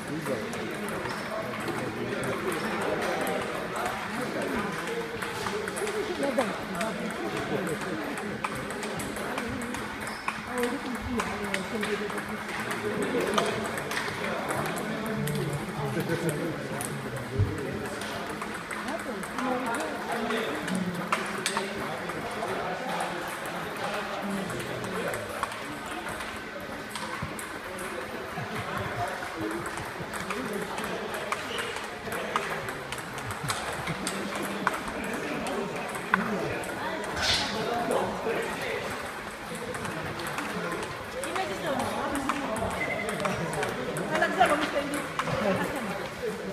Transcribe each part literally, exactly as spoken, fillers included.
Imagine, anak sa rumah kayak gitu.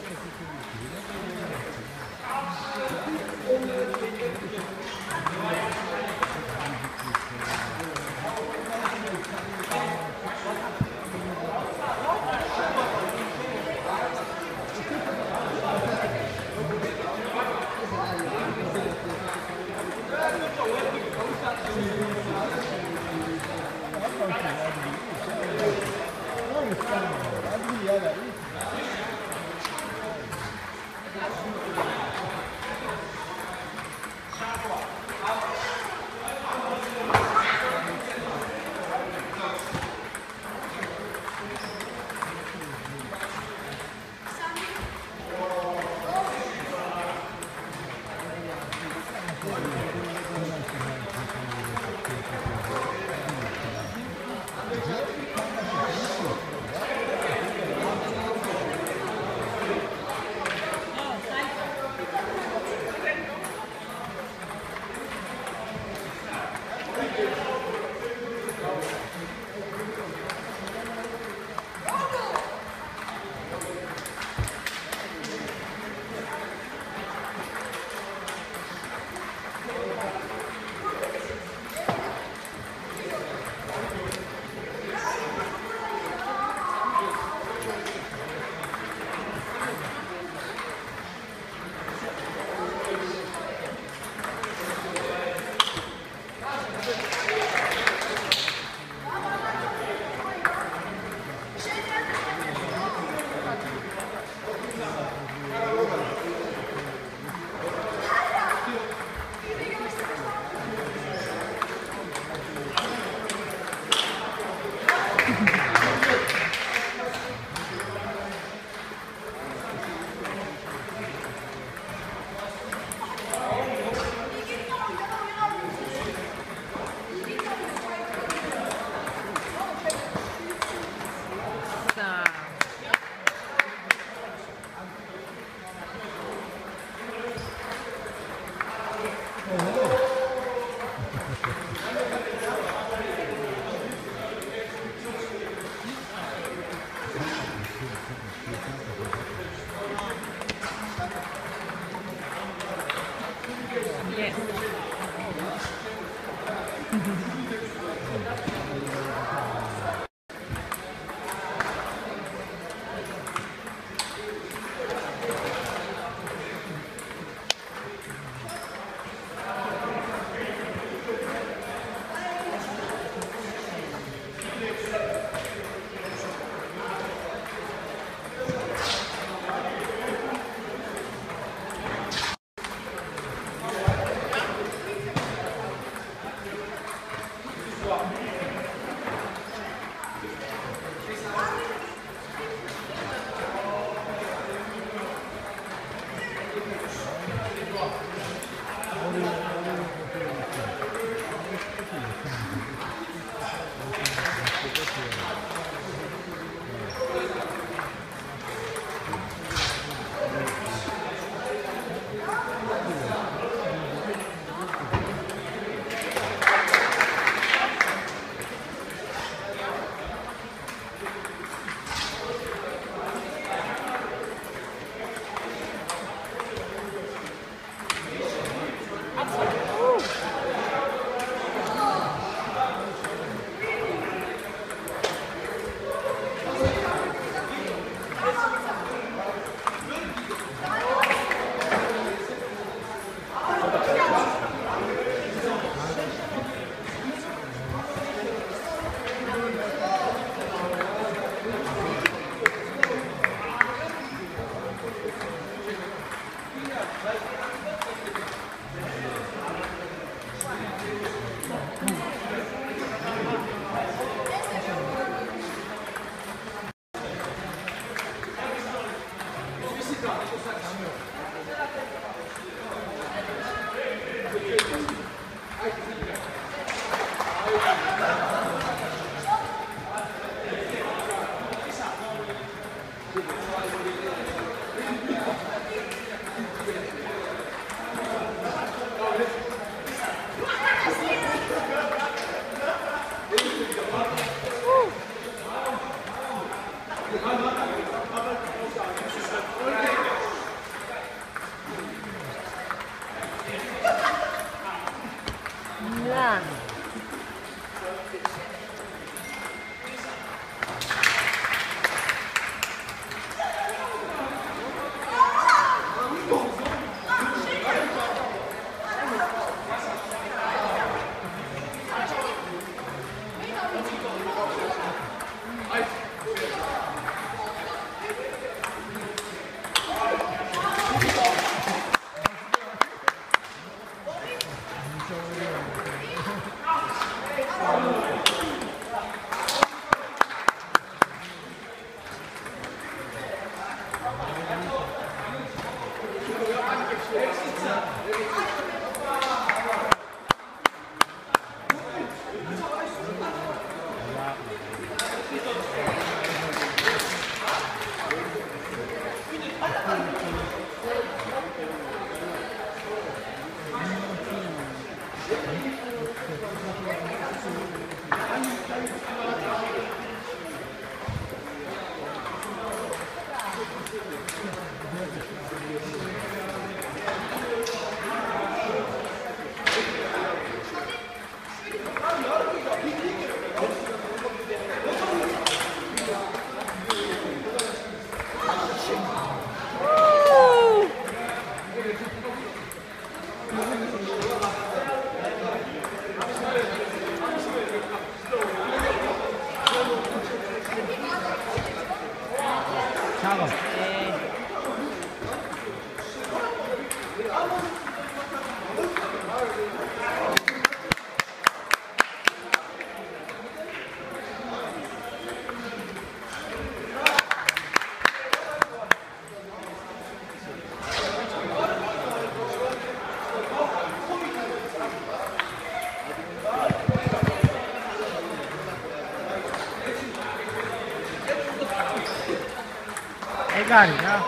Carica.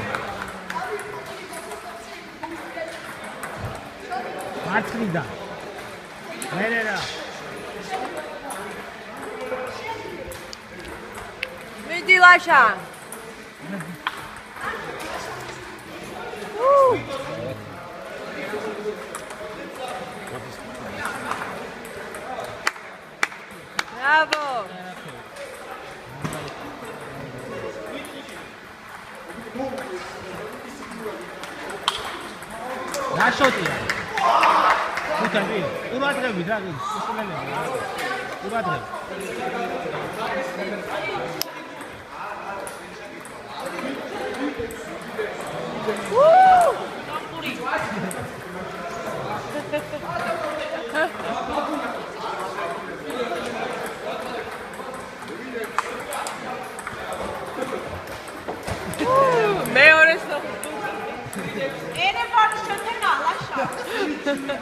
Martina. Venera. Vedi lascia. Uh. Bravo. Lasciati. Tutta qui. Uno a tre, mi dai. Uno a tre. Uh! uh, meu resto. Ene var şöyle lascia.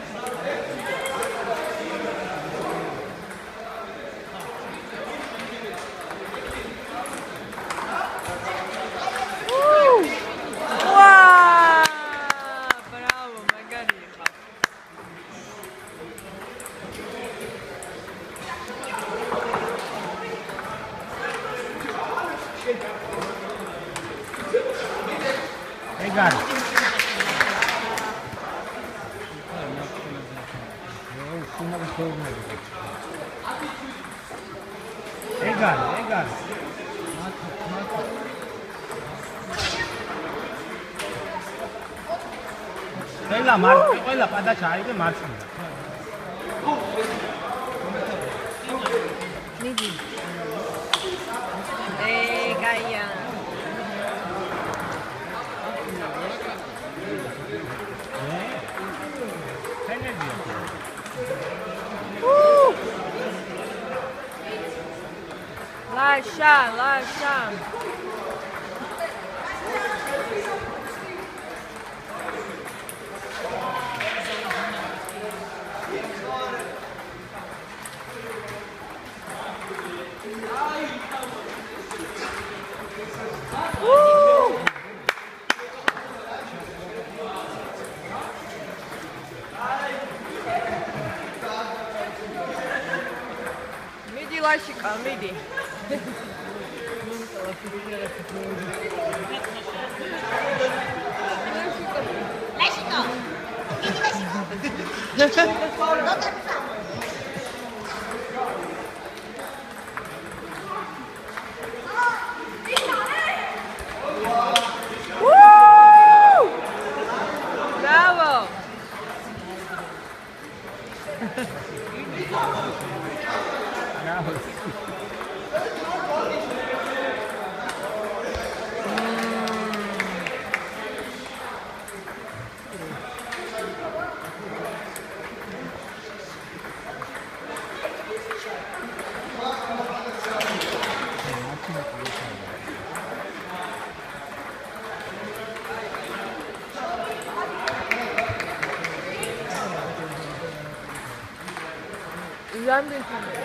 Egal. Egal, egal. Quella marca, quella pada c'hai che marca. Vedi. Eh, Gaia. Uh! Lascia, lascia. vidi. Lecito! Vieni Lecito! Non ti fare. Bravo! Bravo. Uyandı.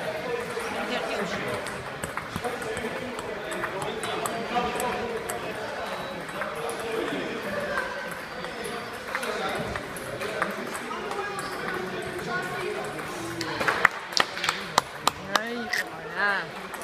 Ay, hola.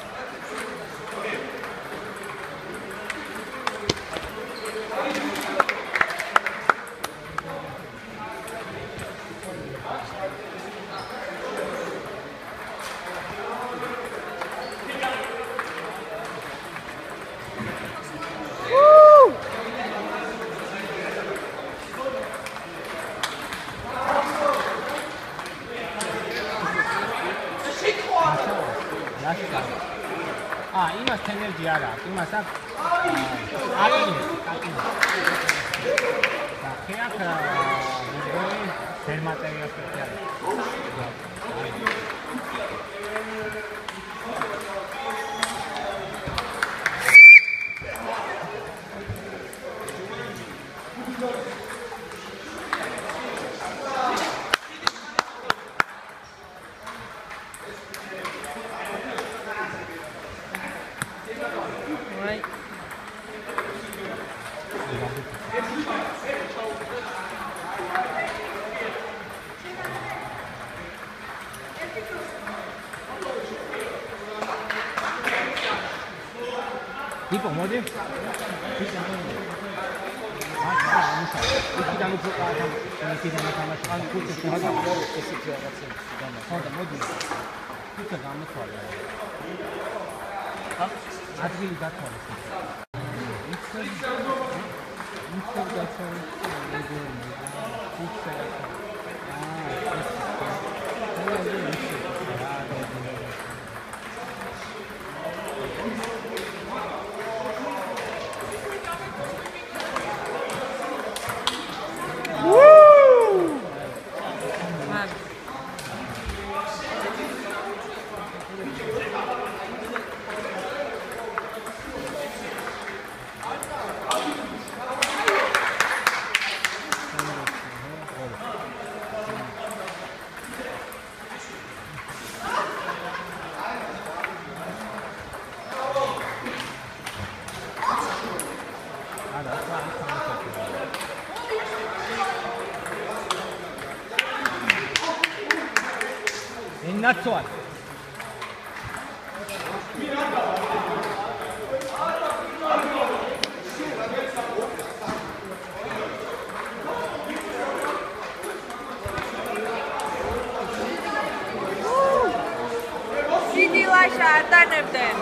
lascia. Ah,今ステンレルギアだ。今さ、あ、あいいね。あ、いいね。さ、ケアからセルマテリアスケア。 はい。 Tipo, mode? İki tane çok adam, iki tane tane şu an kurtu şu an var. Eski kıyafetin. Orada mode. Bir tane mı var ya? Ha? Hadi bir daha koy. İlk İlk da sonra ne diyorum? İlk sefer. Aa, ne oluyor? Vale. In that one. Sidi lascia Tanevden.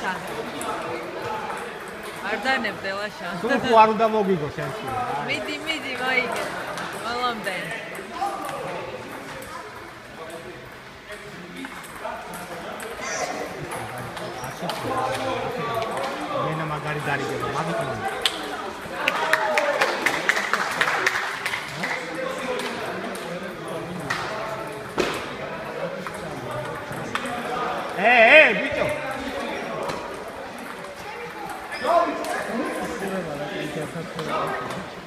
ლაშა. არ დანებდე ლაშა. თუ არ უნდა მოგიგო შენს. მიდი, მიდი, მოიგე. მოლამდე. მენა მაგარი დარიგება, მაგით მოვიდა. ე, ე, ბიჭო. Go!